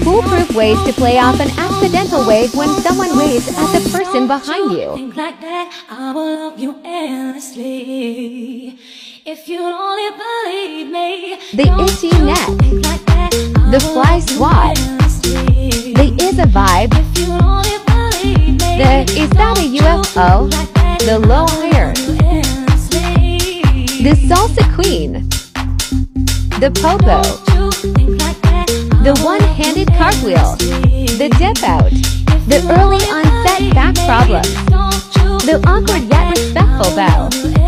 foolproof ways to play off an accidental wave when someone waves at the person behind you. Think like that, I will love you endlessly. If you only believe me. The itchy neck. The fly swat. The is a vibe. The is that a UFO? The low hair. The salsa queen. The popo. The one-handed cartwheel. The dip out. The early onset back problem. The awkward yet respectful bow.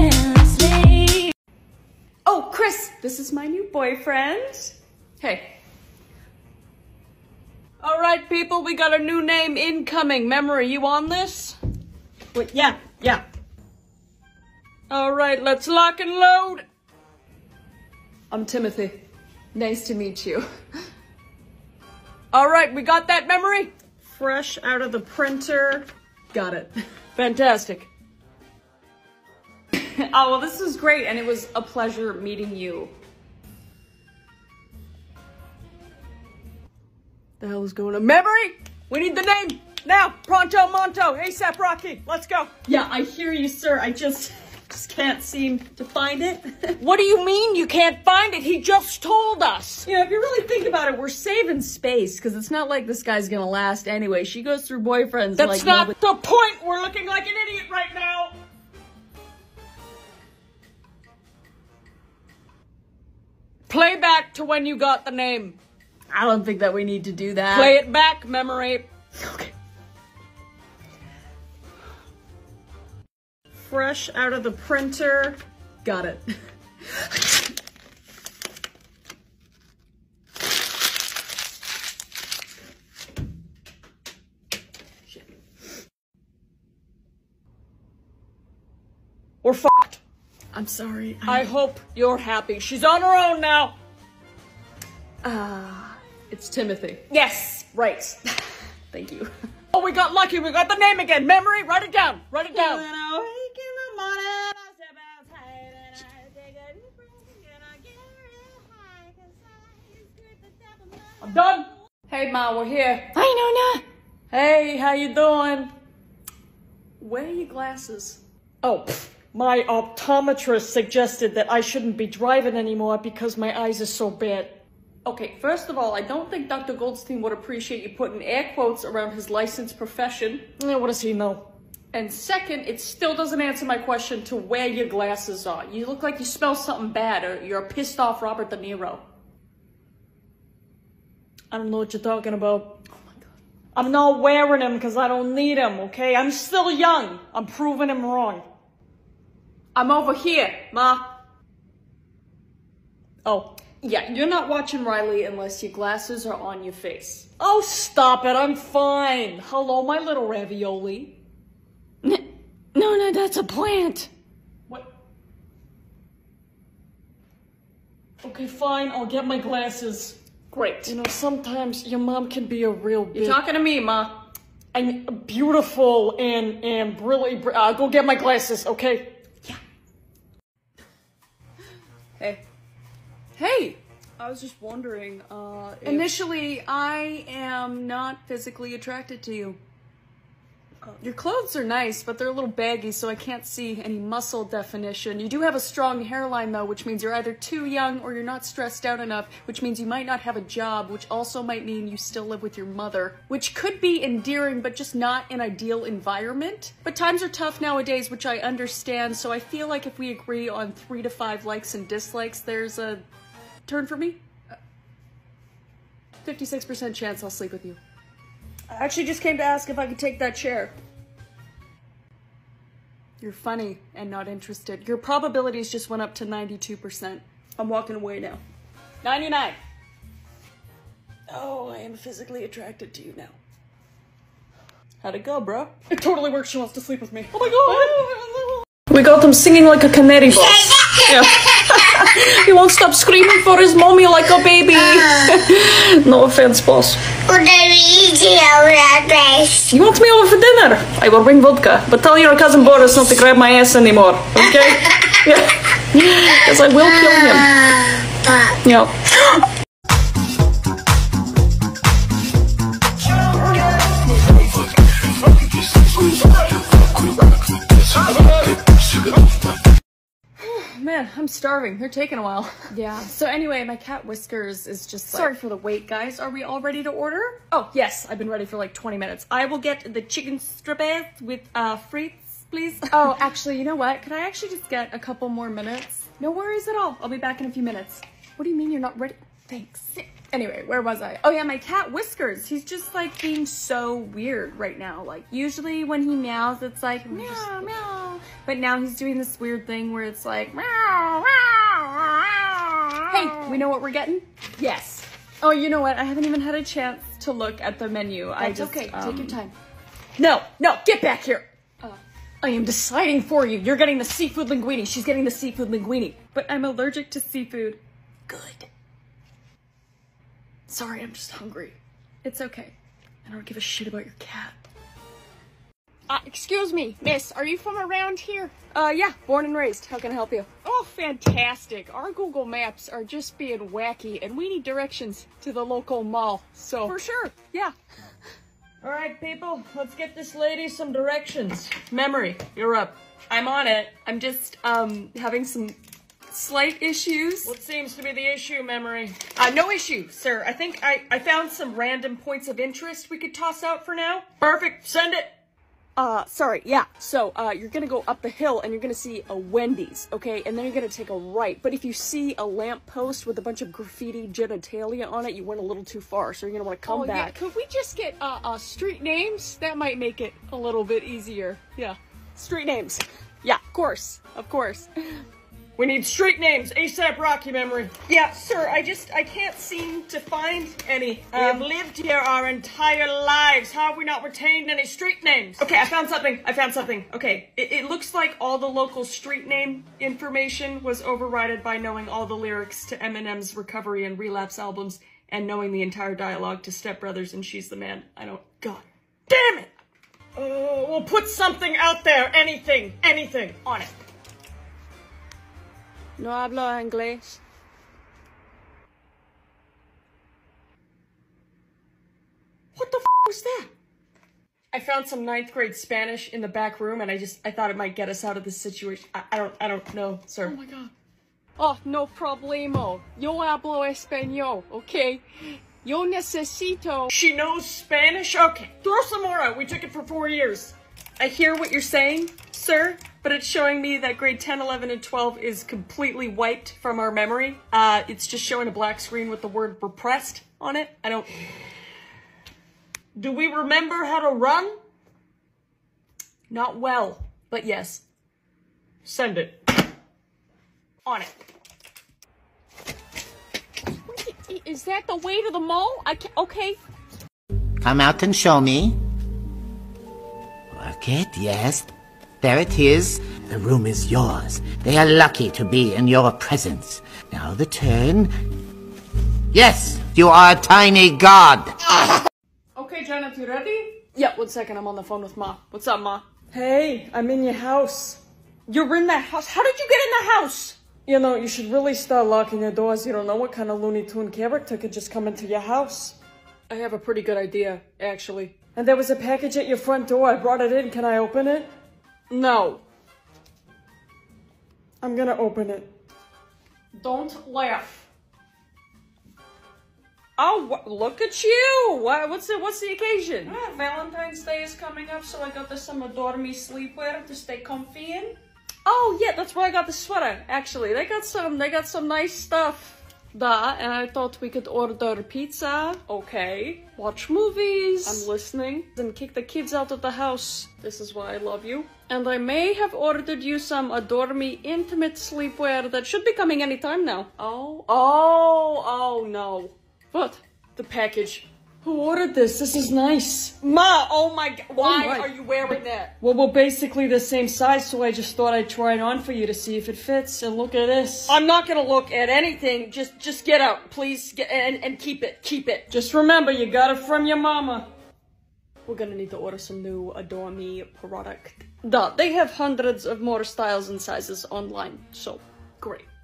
Oh, Chris, this is my new boyfriend. Hey. All right, people, we got a new name incoming. Memory, you on this? Wait, yeah. All right, let's lock and load. I'm Timothy. Nice to meet you. All right, we got that, Memory? Fresh out of the printer. Got it. Fantastic. Oh, well, this was great, and it was a pleasure meeting you. The hell is going on? Memory! We need the name! Now! Pronto Monto! ASAP Rocky! Let's go! Yeah, I hear you, sir. I just can't seem to find it. What do you mean you can't find it? He just told us! You know, if you really think about it, we're saving space, because it's not like this guy's gonna last anyway. She goes through boyfriends That's like not nobody- the point! We're looking like an idiot right now! Play back to when you got the name. I don't think that we need to do that. Play it back, Memory. Okay. Fresh out of the printer. Got it. We're fucked. I'm sorry. I hope you're happy. She's on her own now. It's Timothy. Yes, right. Thank you. Oh, we got lucky. We got the name again. Memory, write it down. Write it down. I'm done. Hey, Ma, we're here. Hi, Nona. Hey, how you doing? Where are your glasses? Oh, my optometrist suggested that I shouldn't be driving anymore because my eyes are so bad. Okay, first of all, I don't think Dr. Goldstein would appreciate you putting air quotes around his licensed profession. What does he know? And second, it still doesn't answer my question to where your glasses are. You look like you smell something bad, or you're a pissed off Robert De Niro. I don't know what you're talking about. Oh my God. I'm not wearing them because I don't need them, okay? I'm still young. I'm proving him wrong. I'm over here, Ma. Oh. Yeah, you're not watching Riley unless your glasses are on your face. Oh, stop it. I'm fine. Hello, my little ravioli. Nona, that's a plant. What? Okay, fine. I'll get my glasses. Great. You know, sometimes your mom can be a real bitch. You're talking to me, Ma. I'm beautiful and really... I'll go get my glasses, okay? Yeah. Hey. Hey! I was just wondering, Initially, I am not physically attracted to you. Your clothes are nice, but they're a little baggy, so I can't see any muscle definition. You do have a strong hairline, though, which means you're either too young or you're not stressed out enough, which means you might not have a job, which also might mean you still live with your mother, which could be endearing, but just not an ideal environment. But times are tough nowadays, which I understand, so I feel like if we agree on 3 to 5 likes and dislikes, there's a turn for me? 56% chance I'll sleep with you. I actually just came to ask if I could take that chair. You're funny and not interested. Your probabilities just went up to 92%. I'm walking away now. 99. Oh, I am physically attracted to you now. How'd it go, bro? It totally works. She wants to sleep with me. Oh my God! We got him singing like a canary boss. Yeah. He won't stop screaming for his mommy like a baby. No offense, boss. He wants me over for dinner. I will bring vodka, but tell your cousin Boris not to grab my ass anymore, okay? Yeah. Because I will kill him. Yeah. I'm starving. They're taking a while. Yeah. So anyway, my cat Whiskers is just like... Sorry for the wait, guys. Are we all ready to order? Oh, yes. I've been ready for like 20 minutes. I will get the chicken strips with frites, please. Oh, actually, you know what? Could I actually just get a couple more minutes? No worries at all. I'll be back in a few minutes. What do you mean you're not ready? Thanks. Anyway, where was I? Oh yeah, my cat Whiskers. He's just like being so weird right now. Like usually when he meows, it's like meow, meow. But now he's doing this weird thing where it's like meow, meow, meow. Hey, we know what we're getting? Yes. Oh, you know what? I haven't even had a chance to look at the menu. That's okay. Take your time. No, get back here. I am deciding for you. You're getting the seafood linguine. She's getting the seafood linguine. But I'm allergic to seafood. Good. Sorry, I'm just hungry. It's okay. I don't give a shit about your cat. Excuse me, miss, are you from around here? Yeah, born and raised. How can I help you? Oh, fantastic. Our Google Maps are just being wacky, and we need directions to the local mall, so... For sure, yeah. All right, people, let's get this lady some directions. Memory, you're up. I'm on it. I'm just, having some slight issues. What seems to be the issue, Memory? No issue, sir. I think I found some random points of interest we could toss out for now. Perfect, send it. Sorry, yeah. So, you're gonna go up the hill and you're gonna see a Wendy's, okay? And then you're gonna take a right. But if you see a lamppost with a bunch of graffiti genitalia on it, you went a little too far, so you're gonna wanna come back. Yeah. Could we just get, street names? That might make it a little bit easier. Yeah. Street names. Yeah, of course. We need street names, ASAP Rocky, Memory. Yeah, sir, I can't seem to find any. We have lived here our entire lives. How have we not retained any street names? Okay, I found something. Okay, it looks like all the local street name information was overridden by knowing all the lyrics to Eminem's Recovery and Relapse albums and knowing the entire dialogue to Step Brothers and She's the Man. God damn it! We'll put something out there, anything on it. No hablo inglés. What the f was that? I found some 9th grade Spanish in the back room and I thought it might get us out of this situation. I don't know, sir. Oh my god. Oh, no problemo. Yo hablo español, okay? Yo necesito... She knows Spanish? Okay, throw some more out. We took it for 4 years. I hear what you're saying, sir, but it's showing me that grade 10, 11, and 12 is completely wiped from our memory. It's just showing a black screen with the word repressed on it. Do we remember how to run? Not well, but yes. Send it. On it. Is that the way to the mall? Okay. Come out and show me. Work it, yes. There it is. The room is yours. They are lucky to be in your presence. Now the turn. Yes, you are a tiny god. Okay, Janet, you ready? Yeah, 1 second. I'm on the phone with Ma. What's up, Ma? Hey, I'm in your house. You're in that house? How did you get in the house? You know, you should really start locking your doors. You don't know what kind of Looney Tune character could just come into your house. I have a pretty good idea, actually. And there was a package at your front door. I brought it in. Can I open it? No. I'm gonna open it. Don't laugh. Oh, look at you! What's the occasion? Valentine's Day is coming up, so I got this some Adore Me sleepwear to stay comfy in. Oh yeah, that's where I got the sweater. Actually, they got some nice stuff. And I thought we could order pizza. Okay. Watch movies. I'm listening. Then kick the kids out of the house. This is why I love you. And I may have ordered you some Adore Me intimate sleepwear that should be coming anytime now. Oh no. What? The package. Who ordered this? This is nice. Ma, oh my god. Why are you wearing that? Well, we're basically the same size, so I just thought I'd try it on for you to see if it fits. And look at this. I'm not gonna look at anything. Just get out, please. And keep it. Just remember, you got it from your mama. We're gonna need to order some new Adore Me product. They have hundreds of more styles and sizes online, so great.